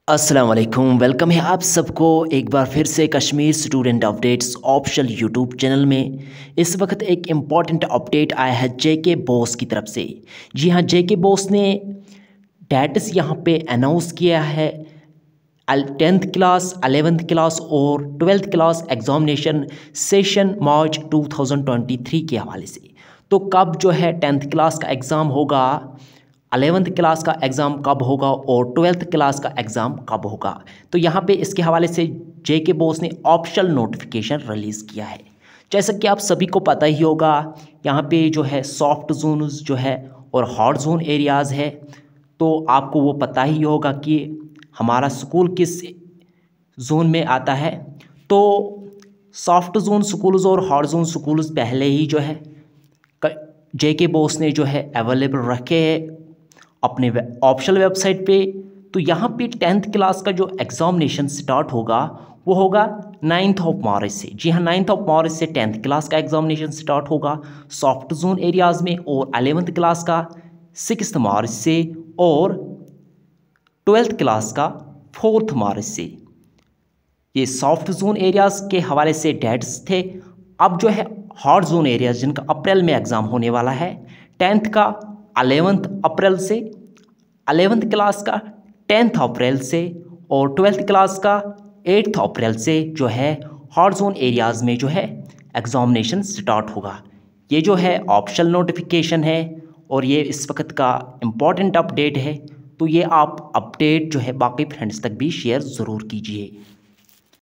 अस्सलाम वालेकुम, वेलकम है आप सबको एक बार फिर से Kashmir student updates official YouTube channel में। इस वक्त एक इम्पॉर्टेंट अपडेट आया है जेके बॉस की तरफ से। जी हाँ, जेके बॉस ने डेट्स यहाँ पे अनाउंस किया है 10th क्लास, 11th क्लास और 12th क्लास एग्ज़ामिनेशन सेशन मार्च 2023 के हवाले से। तो कब जो है 10th क्लास का एग्ज़ाम होगा, 11th क्लास का एग्ज़ाम कब होगा और 12th क्लास का एग्ज़ाम कब होगा, तो यहाँ पे इसके हवाले से जेके बॉस ने ऑफिशियल नोटिफिकेशन रिलीज़ किया है। जैसा कि आप सभी को पता ही होगा, यहाँ पे जो है सॉफ्ट जोन्स जो है और हॉट जोन एरियाज़ है। तो आपको वो पता ही होगा कि हमारा स्कूल किस जोन में आता है। तो सॉफ्ट जोन स्कूल्स और हॉट जोन स्कूल्स पहले ही जो है जेके बॉस ने जो है अवेलेबल रखे हैं अपने ऑफिशियल वेबसाइट पे। तो यहाँ पे 10th क्लास का जो एग्ज़ामिनेशन स्टार्ट होगा वो होगा 9th ऑफ मार्च से। जी हाँ, 9th ऑफ मार्च से 10th क्लास का एग्ज़ामिनेशन स्टार्ट होगा सॉफ्ट जोन एरियाज़ में, और 11th क्लास का 6 मार्च से और 12th क्लास का 4 मार्च से। ये सॉफ्ट जोन एरियाज़ के हवाले से डेट्स थे। अब जो है हॉट जोन एरियाज़ जिनका अप्रैल में एग्ज़ाम होने वाला है, 10th का 11th अप्रैल से, 11th क्लास का 10th अप्रैल से और 12th क्लास का 8th अप्रैल से जो है हॉट जोन एरियाज़ में जो है एग्ज़ामिनेशन स्टार्ट होगा। ये जो है ऑफिशियल नोटिफिकेशन है और ये इस वक्त का इम्पॉर्टेंट अपडेट है। तो ये आप अपडेट जो है बाकी फ्रेंड्स तक भी शेयर ज़रूर कीजिए।